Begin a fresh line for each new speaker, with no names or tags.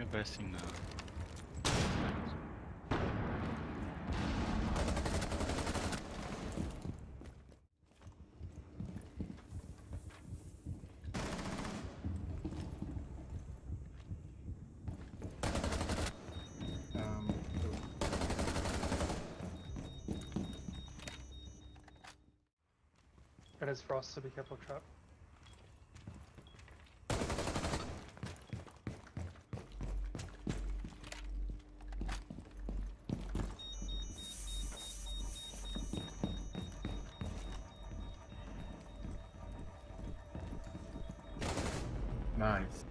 Mir vai assim na.
It is frost, so be careful, trap.
Nice.